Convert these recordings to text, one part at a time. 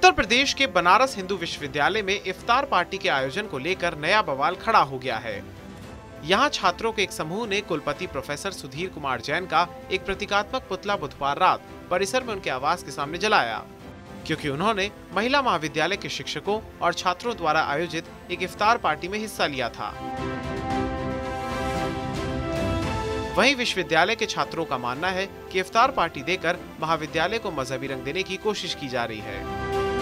उत्तर प्रदेश के बनारस हिंदू विश्वविद्यालय में इफ्तार पार्टी के आयोजन को लेकर नया बवाल खड़ा हो गया है। यहाँ छात्रों के एक समूह ने कुलपति प्रोफेसर सुधीर कुमार जैन का एक प्रतीकात्मक पुतला बुधवार रात परिसर में उनके आवास के सामने जलाया, क्योंकि उन्होंने महिला महाविद्यालय के शिक्षकों और छात्रों द्वारा आयोजित एक इफ्तार पार्टी में हिस्सा लिया था। वहीं विश्वविद्यालय के छात्रों का मानना है कि इफ्तार पार्टी देकर महाविद्यालय को मजहबी रंग देने की कोशिश की जा रही है।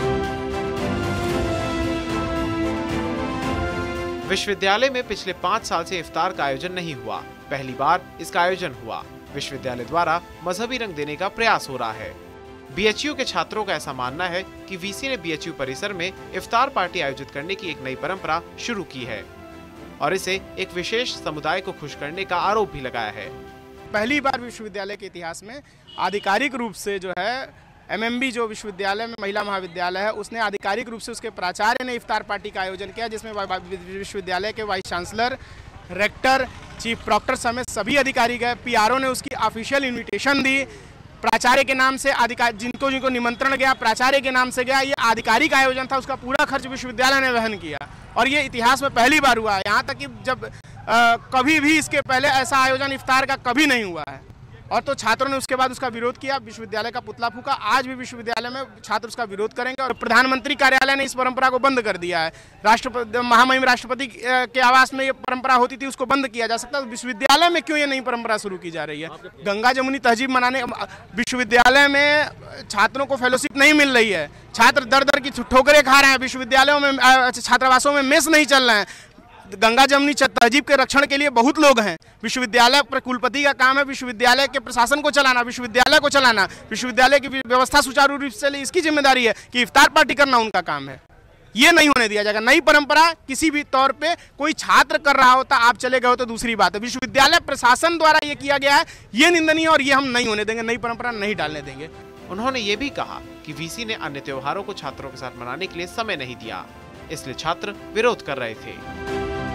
विश्वविद्यालय में पिछले 5 साल से इफ्तार का आयोजन नहीं हुआ, पहली बार इसका आयोजन हुआ। विश्वविद्यालय द्वारा मजहबी रंग देने का प्रयास हो रहा है। बीएचयू के छात्रों का ऐसा मानना है कि वीसी ने बीएचयू परिसर में इफ्तार पार्टी आयोजित करने की एक नई परंपरा शुरू की है और इसे एक विशेष समुदाय को खुश करने का आरोप भी लगाया है। पहली बार विश्वविद्यालय के इतिहास में आधिकारिक रूप से जो है एमएमबी जो विश्वविद्यालय में महिला महाविद्यालय है, उसने आधिकारिक रूप से उसके प्राचार्य ने इफ्तार पार्टी का आयोजन किया, जिसमें विश्वविद्यालय के vice chancellor, rector, chief proctor समेत सभी अधिकारी गए। पीआरओ ने उसकी ऑफिशियल इन्विटेशन दी, प्राचार्य के नाम से जिनको जिनको निमंत्रण गया प्राचार्य के नाम से गया। ये आधिकारिक आयोजन था, उसका पूरा खर्च विश्वविद्यालय ने वहन किया और ये इतिहास में पहली बार हुआ है। यहाँ तक कि जब कभी भी इसके पहले ऐसा आयोजन इफ्तार का कभी नहीं हुआ है। और तो छात्रों ने उसके बाद उसका विरोध किया, विश्वविद्यालय का पुतला फूका। आज भी विश्वविद्यालय में छात्र उसका विरोध करेंगे और प्रधानमंत्री कार्यालय ने इस परंपरा को बंद कर दिया है। महामहिम राष्ट्रपति के आवास में ये परंपरा होती थी, उसको बंद किया जा सकता है। विश्वविद्यालय में क्यों ये नई परंपरा शुरू की जा रही है? गंगा जमुनी तहजीब मनाने विश्वविद्यालय में छात्रों को फेलोशिप नहीं मिल रही है, छात्र दर दर की ठोकरें खा रहे हैं, विश्वविद्यालयों में छात्रावासों में मेस नहीं चल रहे हैं। गंगा जमुनी तहजीब के रक्षण के लिए बहुत लोग हैं। विश्वविद्यालय पर कुलपति का काम है विश्वविद्यालय के प्रशासन को चलाना, विश्वविद्यालय को चलाना, विश्वविद्यालय की व्यवस्था सुचारू रूप से इसकी जिम्मेदारी है कि इफ्तार पार्टी करना उनका काम है। ये नहीं होने दिया जाएगा। नई परंपरा किसी भी तौर पे कोई छात्र कर रहा होता, आप चले गए हो तो दूसरी बात है। विश्वविद्यालय प्रशासन द्वारा ये किया गया है, ये निंदनीय और ये हम नहीं होने देंगे, नई परंपरा नहीं डालने देंगे। उन्होंने ये भी कहा कि वीसी ने अन्य त्योहारों को छात्रों के साथ मनाने के लिए समय नहीं दिया, इसलिए छात्र विरोध कर रहे थे।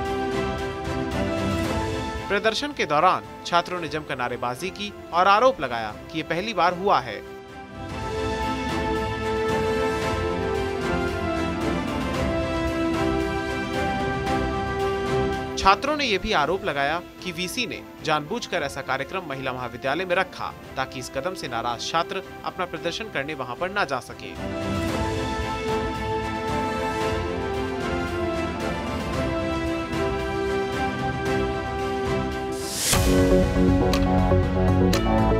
प्रदर्शन के दौरान छात्रों ने जमकर नारेबाजी की और आरोप लगाया कि ये पहली बार हुआ है। छात्रों ने यह भी आरोप लगाया कि वीसी ने जानबूझकर ऐसा कार्यक्रम महिला महाविद्यालय में रखा ताकि इस कदम से नाराज छात्र अपना प्रदर्शन करने वहां पर न जा सके।